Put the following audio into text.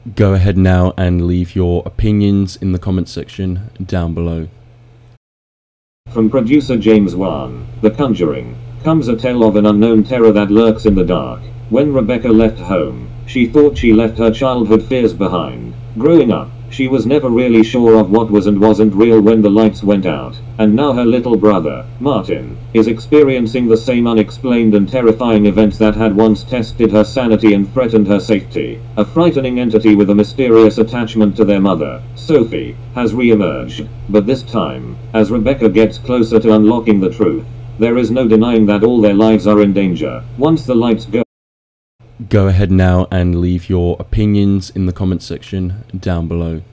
Go ahead now and leave your opinions in the comment section down below. From producer James Wan, The Conjuring, comes a tale of an unknown terror that lurks in the dark. When Rebecca left home, she thought she left her childhood fears behind. Growing up, she was never really sure of what was and wasn't real when the lights went out, and now her little brother, Martin, is experiencing the same unexplained and terrifying events that had once tested her sanity and threatened her safety. A frightening entity with a mysterious attachment to their mother, Sophie, has re-emerged, but this time, as Rebecca gets closer to unlocking the truth, there is no denying that all their lives are in danger. Once the lights go ahead now and leave your opinions in the comment section down below.